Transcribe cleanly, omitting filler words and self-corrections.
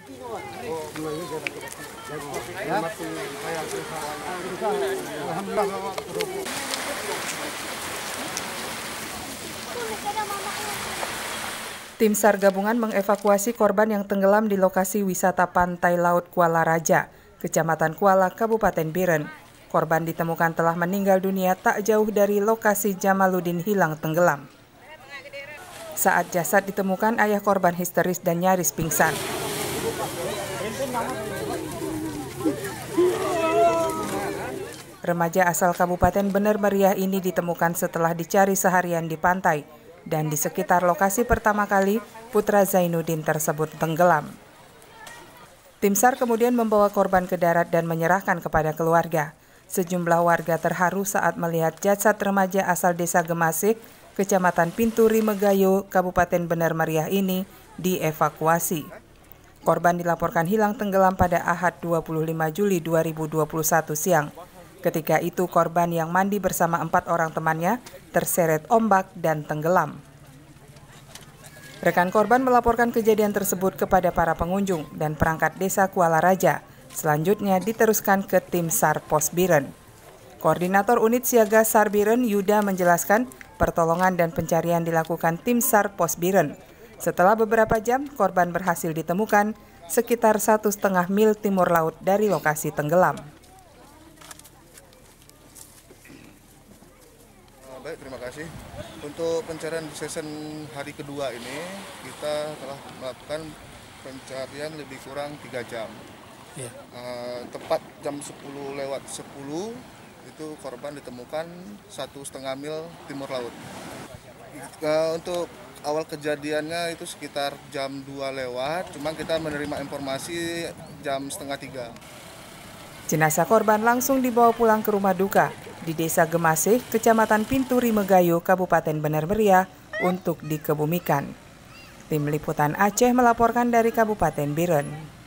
Tim SAR gabungan mengevakuasi korban yang tenggelam di lokasi wisata pantai laut Kuala Raja, Kecamatan Kuala, Kabupaten Biren. Korban ditemukan telah meninggal dunia tak jauh dari lokasi Jamaluddin hilang tenggelam. Saat jasad ditemukan, ayah korban histeris dan nyaris pingsan. Remaja asal Kabupaten Bener Meriah ini ditemukan setelah dicari seharian di pantai. Dan di sekitar lokasi pertama kali, putra Zainuddin tersebut tenggelam. Tim SAR kemudian membawa korban ke darat dan menyerahkan kepada keluarga. Sejumlah warga terharu saat melihat jasad remaja asal desa Gemasih, Kecamatan Pinturi Megayo, Kabupaten Bener Meriah ini dievakuasi. Korban dilaporkan hilang tenggelam pada Ahad 25 Juli 2021 siang. Ketika itu korban yang mandi bersama 4 orang temannya terseret ombak dan tenggelam. Rekan korban melaporkan kejadian tersebut kepada para pengunjung dan perangkat desa Kuala Raja. Selanjutnya diteruskan ke tim SAR Pos Biren. Koordinator Unit Siaga SAR Biren Yuda menjelaskan pertolongan dan pencarian dilakukan tim SAR Pos Biren. Setelah beberapa jam, korban berhasil ditemukan sekitar 1,5 mil timur laut dari lokasi tenggelam. Baik, terima kasih. Untuk pencarian season hari kedua ini, kita telah melakukan pencarian lebih kurang 3 jam. Yeah. Tepat jam 10:10, itu korban ditemukan 1,5 mil timur laut. Untuk awal kejadiannya itu sekitar jam 2 lewat, cuma kita menerima informasi jam 2:30. Jenazah korban langsung dibawa pulang ke rumah duka di Desa Gemasih, Kecamatan Pinturi Megayo, Kabupaten Bener Meriah untuk dikebumikan. Tim Liputan Aceh melaporkan dari Kabupaten Biren.